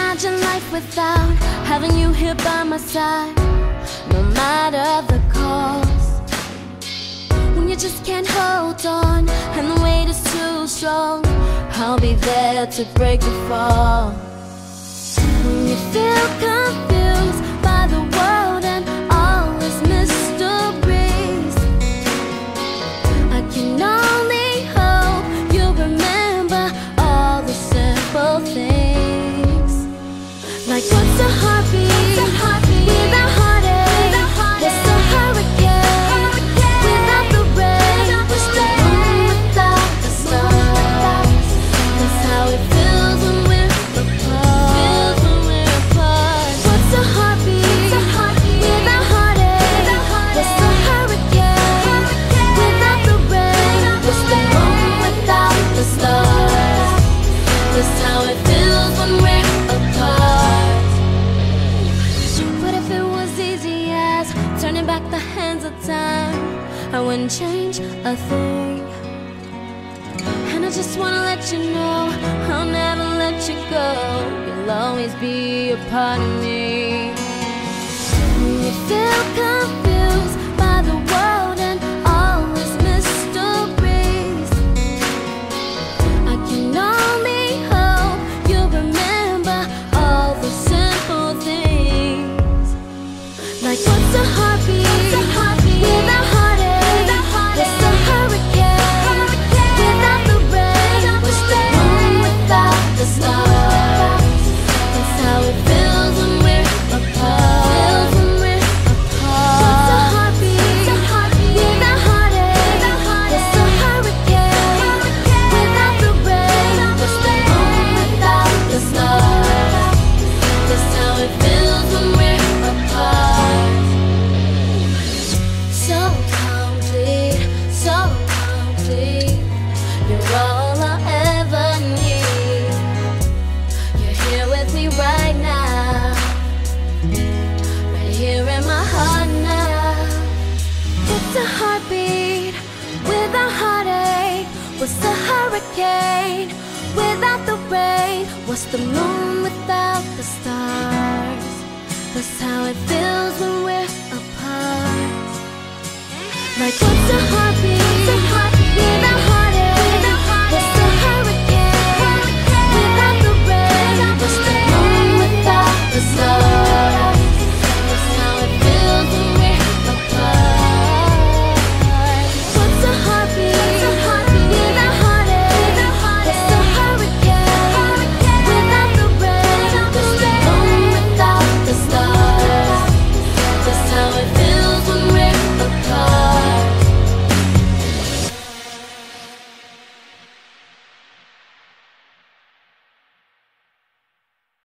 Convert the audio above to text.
imagine life without having you here by my side, no matter the cost. When you just can't hold on and the weight is too strong, I'll be there to break the fall. When you feel confused by the world and all its mysteries, I can only hope you remember all the simple things. Like what's a heartbeat without heartache? What's a hurricane without the rain? What's the moon without the stars? That's how it feels when we're apart. What's a heartbeat without heartache? What's a hurricane without the rain? What's the moon without the stars? That's how it feels when we're apart. What if it was easy as turning back the hands of time? I wouldn't change a thing. And I just wanna let you know I'll never let you go. You'll always be a part of me. When you feel confused by the world and all its mysteries, I can only hope you remember all the simple things. Like what's a heartbeat without heartache? What's a hurricane without the rain? What's the moon without the stars? That's how it feels when we're apart. What's a heartbeat without heartache? What's a hurricane without the rain? What's the moon without the stars? That's how it feels when we're apart. So complete, so complete. You're all I'll ever need. You're here with me right now, right here in my heart now. It's a heartbeat without heartache. What's a hurricane without the rain? What's the moon without the stars? That's how it feels when we're